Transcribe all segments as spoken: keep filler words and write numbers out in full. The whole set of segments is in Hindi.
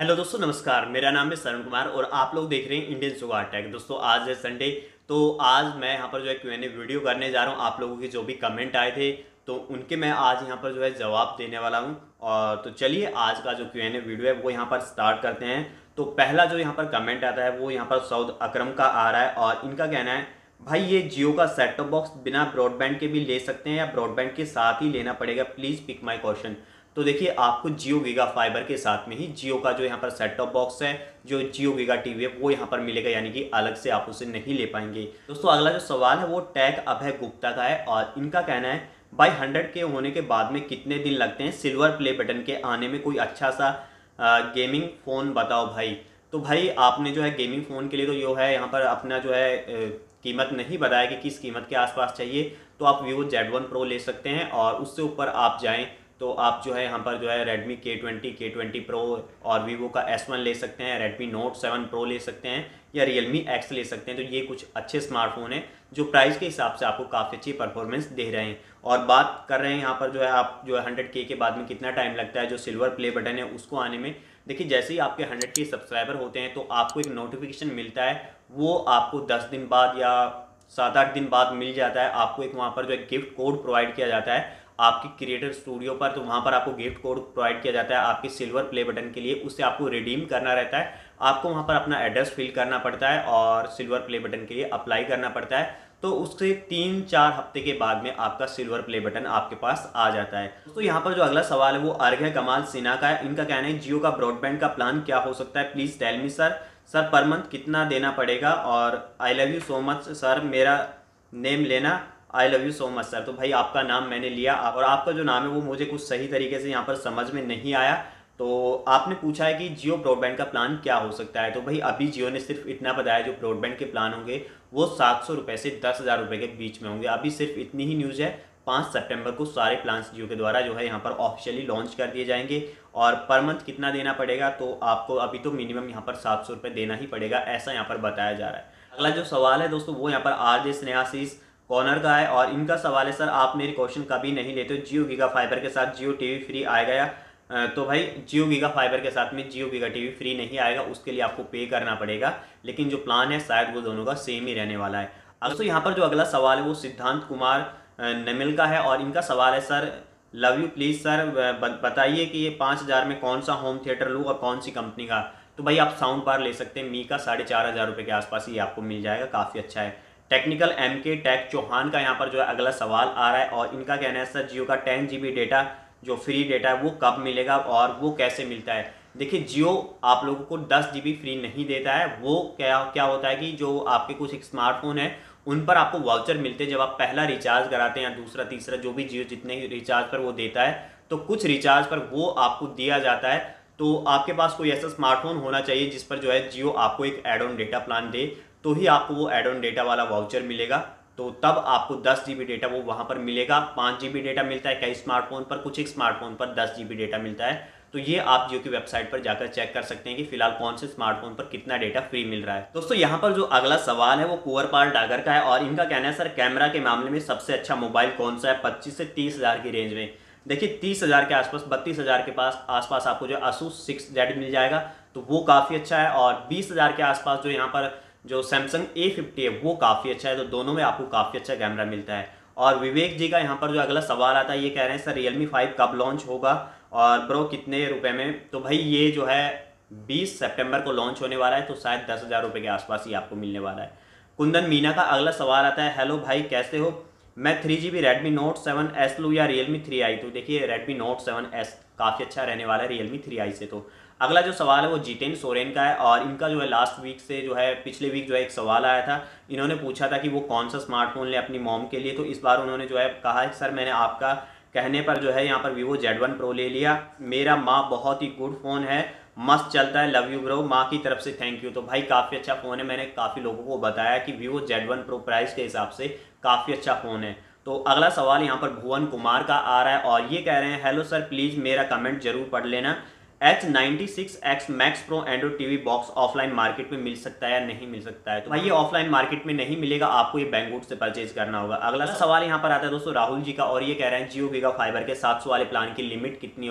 हेलो दोस्तों, नमस्कार। मेरा नाम है शरण कुमार और आप लोग देख रहे हैं इंडियन जुगाड़ टेक। दोस्तों आज है संडे, तो आज मैं यहाँ पर जो है क्यू एन ए वीडियो करने जा रहा हूँ। आप लोगों के जो भी कमेंट आए थे तो उनके मैं आज यहाँ पर जो है जवाब देने वाला हूँ। और तो चलिए आज का जो क्यू एन ए वीडियो है वो यहाँ पर स्टार्ट करते हैं। तो पहला जो यहाँ पर कमेंट आता है वो यहाँ पर सऊद अकरम का आ रहा है और इनका कहना है, भाई ये जियो का सेट टॉप बॉक्स बिना ब्रॉडबैंड के भी ले सकते हैं या ब्रॉडबैंड के साथ ही लेना पड़ेगा, प्लीज़ पिक माई क्वेश्चन। तो देखिए, आपको जियो गीगा फाइबर के साथ में ही जियो का जो यहाँ पर सेट टॉप बॉक्स है, जो जियो गीगा टीवी है, वो यहाँ पर मिलेगा, यानी कि अलग से आप उसे नहीं ले पाएंगे। दोस्तों अगला जो सवाल है वो टैग अभय गुप्ता का है और इनका कहना है, भाई हंड्रेड के होने के बाद में कितने दिन लगते हैं सिल्वर प्ले बटन के आने में, कोई अच्छा सा गेमिंग फ़ोन बताओ भाई। तो भाई आपने जो है गेमिंग फ़ोन के लिए तो जो है यहाँ पर अपना जो है कीमत नहीं बताया कि किस कीमत के आसपास चाहिए। तो आप वीवो जेड वन प्रो ले सकते हैं और उससे ऊपर आप जाएं तो आप जो है यहाँ पर जो है Redmi K twenty K twenty Pro और वीवो का एस वन ले सकते हैं, रेडमी नोट सेवन प्रो ले सकते हैं या रियलमी एक्स ले सकते हैं। तो ये कुछ अच्छे स्मार्टफोन हैं जो प्राइस के हिसाब से आपको काफ़ी अच्छी परफॉर्मेंस दे रहे हैं। और बात कर रहे हैं यहाँ पर जो है आप जो है हंड्रेड के के बाद में कितना टाइम लगता है जो सिल्वर प्ले बटन है उसको आने में। देखिए, जैसे ही आपके हंड्रेड के सब्सक्राइबर होते हैं तो आपको एक नोटिफिकेशन मिलता है, वो आपको दस दिन बाद या सात आठ दिन बाद मिल जाता है। आपको एक वहाँ पर जो है गिफ्ट कोड प्रोवाइड किया जाता है आपकी क्रिएटर स्टूडियो पर, तो वहाँ पर आपको गिफ्ट कोड प्रोवाइड किया जाता है आपके सिल्वर प्ले बटन के लिए। उससे आपको रिडीम करना रहता है, आपको वहाँ पर अपना एड्रेस फिल करना पड़ता है और सिल्वर प्ले बटन के लिए अप्लाई करना पड़ता है। तो उससे तीन चार हफ्ते के बाद में आपका सिल्वर प्ले बटन आपके पास आ जाता है। तो यहाँ पर जो अगला सवाल है वो अर्घ्य कमाल सिन्हा का है। इनका कहना है, जियो का ब्रॉडबैंड का प्लान क्या हो सकता है, please tell me sir. Sir per month कितना देना पड़ेगा, और I love you so much sir, मेरा नेम लेना, I love you so much sir. तो भाई आपका नाम मैंने लिया और आपका जो नाम है वो मुझे कुछ सही तरीके से यहाँ पर समझ में नहीं आया। तो आपने पूछा है कि जियो ब्रॉडबैंड का प्लान क्या हो सकता है। तो भाई अभी जियो ने सिर्फ इतना बताया, जो ब्रॉडबैंड के प्लान होंगे वो सात सौ रुपये से दस हज़ार रुपये के बीच में होंगे। अभी सिर्फ इतनी ही न्यूज़ है। पाँच सितंबर को सारे प्लान्स जियो के द्वारा जो है यहाँ पर ऑफिशियली लॉन्च कर दिए जाएंगे। और पर मंथ कितना देना पड़ेगा, तो आपको अभी तो मिनिमम यहाँ पर सात सौ रुपये देना ही पड़ेगा, ऐसा यहाँ पर बताया जा रहा है। अगला जो सवाल है दोस्तों वो यहाँ पर आर जे स्नेहाशीष कॉर्नर का है और इनका सवाल है, सर आप मेरी क्वेश्चन कभी नहीं लेते हो, जियो गीगा फाइबर के साथ जियो टीवी फ्री आएगा या? तो भाई जियो गीगा फाइबर के साथ में जियो गीगा टीवी फ्री नहीं आएगा, उसके लिए आपको पे करना पड़ेगा, लेकिन जो प्लान है शायद वो दोनों का सेम ही रहने वाला है। दोस्तों यहाँ पर जो अगला सवाल है वो सिद्धांत कुमार नमिल का है और इनका सवाल है, sir love you please sir बताइए कि ये पाँच हज़ार में कौन सा होम थिएटर लूँ और कौन सी कंपनी का। तो भाई आप साउंड बार ले सकते हैं, मी का साढ़े चार हज़ार रुपये के आसपास ही आपको मिल जाएगा, काफ़ी अच्छा है। Technical M K tech Chauhan का यहाँ पर जो है अगला सवाल आ रहा है और इनका कहना है, सर जियो का टेन जी बी डेटा जो फ्री डेटा है वो कब मिलेगा और वो कैसे मिलता है। देखिए, जियो आप लोगों को दस जी बी फ्री नहीं देता है। वो क्या क्या होता है कि जो आपके कुछ एक स्मार्टफोन है उन पर आपको वाउचर मिलते हैं जब आप पहला रिचार्ज कराते हैं या दूसरा तीसरा जो भी जियो जितने रिचार्ज पर वो देता है, तो कुछ रिचार्ज पर वो आपको दिया जाता है। तो आपके पास कोई ऐसा स्मार्टफोन होना चाहिए जिस पर जो है जियो आपको एक एड ऑन डेटा प्लान दे, तो ही आपको वो एड ऑन डेटा वाला वाउचर मिलेगा। तो तब आपको दस जी बी डेटा वो वहाँ पर मिलेगा। पाँच जी बी डेटा मिलता है कई स्मार्टफोन पर, कुछ एक स्मार्टफोन पर दस जी बी डेटा मिलता है। तो ये आप जियो की वेबसाइट पर जाकर चेक कर सकते हैं कि फिलहाल कौन से स्मार्टफोन पर कितना डेटा फ्री मिल रहा है। दोस्तों यहाँ पर जो अगला सवाल है वो कुंवरपाल डागर का है और इनका कहना है, सर कैमरा के मामले में सबसे अच्छा मोबाइल कौन सा है पच्चीस से तीस हज़ार की रेंज में। देखिए, तीस हज़ार के आसपास बत्तीस हज़ार के पास आसपास आपको जो आसूस सिक्स जेड मिल जाएगा, तो वो काफ़ी अच्छा है। और बीस हज़ार के आसपास जो यहाँ पर जो सैमसंग ए फिफ्टी है वो काफ़ी अच्छा है। तो दोनों में आपको काफ़ी अच्छा कैमरा मिलता है। और विवेक जी का यहाँ पर जो अगला सवाल आता है, ये कह रहे हैं, सर रियलमी फाइव कब लॉन्च होगा और ब्रो कितने रुपए में। तो भाई ये जो है बीस सितंबर को लॉन्च होने वाला है, तो शायद दस हज़ार रुपये के आसपास ही आपको मिलने वाला है। कुंदन मीना का अगला सवाल आता है, हेलो भाई कैसे हो, मैं three G B Redmi Note seven S लूँ या रियलमी थ्री आई। तो देखिए, रेडमी नोट सेवन एस काफ़ी अच्छा रहने वाला है रियलमी थ्री आई से। तो अगला जो सवाल है वो जितेंद्र सोरेन का है और इनका जो है लास्ट वीक से जो है पिछले वीक जो है एक सवाल आया था। इन्होंने पूछा था कि वो कौन सा स्मार्टफोन ले अपनी मॉम के लिए। तो इस बार उन्होंने जो है कहा है, सर मैंने आपका कहने पर जो है यहाँ पर वीवो जेड वन प्रो ले लिया, मेरा माँ बहुत ही गुड फ़ोन है, मस्त चलता है, लव यू ब्रो, माँ की तरफ से थैंक यू। तो भाई काफ़ी अच्छा फ़ोन है, मैंने काफ़ी लोगों को बताया कि Vivo Z one Pro price के हिसाब से काफ़ी अच्छा फ़ोन है। तो अगला सवाल यहाँ पर भुवन कुमार का आ रहा है और ये कह रहे हैं, हेलो सर प्लीज़ मेरा कमेंट जरूर पढ़ लेना, H ninety six X Max Pro Android TV box offline market में मिल सकता है या नहीं मिल सकता है। तो भाई ये ऑफलाइन मार्केट में नहीं मिलेगा, आपको ये बैंगवुड से परचेज करना होगा। अगला सवाल यहाँ पर आता है दोस्तों राहुल जी का और ये कह रहे हैं, जियो गीगा फाइबर के सात सौ वाले प्लान की लिमिट कितनी होगी।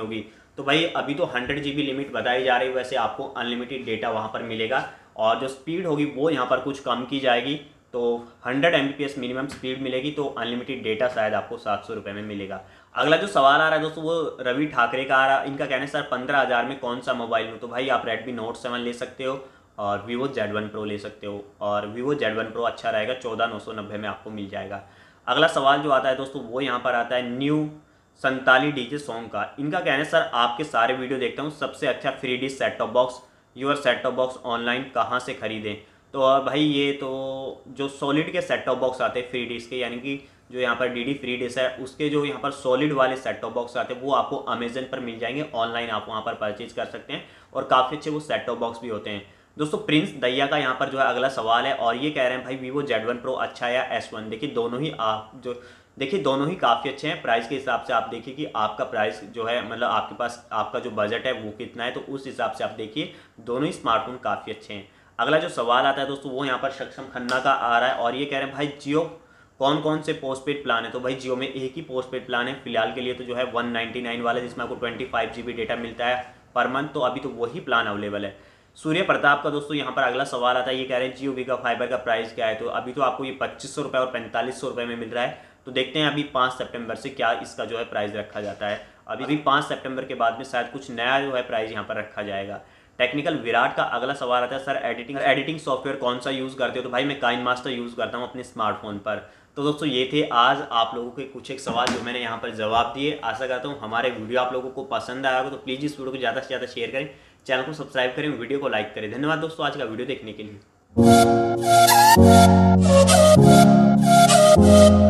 तो भाई अभी तो हंड्रेड जी बी लिमिट बताई जा रही है, वैसे आपको अनलिमिटेड डेटा वहाँ पर मिलेगा और जो स्पीड होगी वो यहाँ पर कुछ कम की जाएगी। तो hundred M B P S minimum speed मिलेगी, तो अनलिमिटेड डेटा शायद आपको सात सौ रुपये में मिलेगा। अगला जो सवाल आ रहा है दोस्तों वो रवि ठाकरे का आ रहा है। इनका कहना है सर पंद्रह हज़ार में कौन सा मोबाइल लूँ? तो भाई आप रेडमी नोट सेवन ले सकते हो और वीवो जेड वन प्रो ले सकते हो, और वीवो जेड वन प्रो अच्छा रहेगा, चौदह नौ सौ नब्बे में आपको मिल जाएगा। अगला सवाल जो आता है दोस्तों वो यहाँ पर आता है न्यू संताली डीजे सॉन्ग का। इनका कहना है सर आपके सारे वीडियो देखता हूँ, सबसे अच्छा three D set top box your set top box online कहाँ से खरीदें? तो भाई ये तो जो सॉलिड के सेट टॉप बॉक्स आते हैं फ्री डिश के, यानी कि जो यहाँ पर डी डी फ्री डिश है उसके जो यहाँ पर सॉलिड वाले सेट टॉप बॉक्स आते हैं वो आपको अमेजन पर मिल जाएंगे, ऑनलाइन आप वहाँ पर परचेज कर सकते हैं और काफ़ी अच्छे वो सेट टॉप बॉक्स भी होते हैं। दोस्तों प्रिंस दैया का यहाँ पर जो है अगला सवाल है और ये कह रहे हैं भाई वीवो जेड वन प्रो अच्छा है या एस वन? देखिए दोनों ही आप जो देखिए दोनों ही काफ़ी अच्छे हैं। प्राइस के हिसाब से आप देखिए कि आपका प्राइस जो है मतलब आपके पास आपका जो बजट है वो कितना है, तो उस हिसाब से आप देखिए दोनों ही स्मार्टफोन काफ़ी अच्छे हैं। अगला जो सवाल आता है दोस्तों वो यहाँ पर सक्षम खन्ना का आ रहा है और ये कह रहे हैं भाई जियो कौन कौन से पोस्टपेड प्लान है? तो भाई जियो में एक ही पोस्टपेड प्लान है फिलहाल के लिए, तो जो है वन नाइन्टी नाइन वाला जिसमें आपको twenty five G B data मिलता है पर मंथ, तो अभी तो वही प्लान अवेलेबल है। सूर्य प्रताप का दोस्तों यहाँ पर अगला सवाल आता है, ये कह रहे हैं जियो गीगा फाइबर का प्राइस क्या है? तो अभी तो आपको ये पच्चीस सौ रुपये और पैंतालीस सौ रुपये में मिल रहा है, तो देखते हैं अभी पाँच सितंबर से क्या इसका जो है प्राइस रखा जाता है। अभी भी पाँच सितंबर के बाद में शायद कुछ नया जो है प्राइस यहाँ पर रखा जाएगा। टेक्निकल विराट का अगला सवाल आता है सर एडिटिंग एडिटिंग सॉफ्टवेयर कौन सा यूज़ करते हो? तो भाई मैं काइन मास्टर यूज़ करता हूँ अपने स्मार्टफोन पर। तो दोस्तों ये थे आज आप लोगों के कुछ एक सवाल जो मैंने यहाँ पर जवाब दिए। आशा करता हूँ हमारे वीडियो आप लोगों को पसंद आया होगा, तो प्लीज़ इस वीडियो को ज़्यादा से ज़्यादा शेयर करें, चैनल को सब्सक्राइब करें, वीडियो को लाइक करें। धन्यवाद दोस्तों आज का वीडियो देखने के लिए।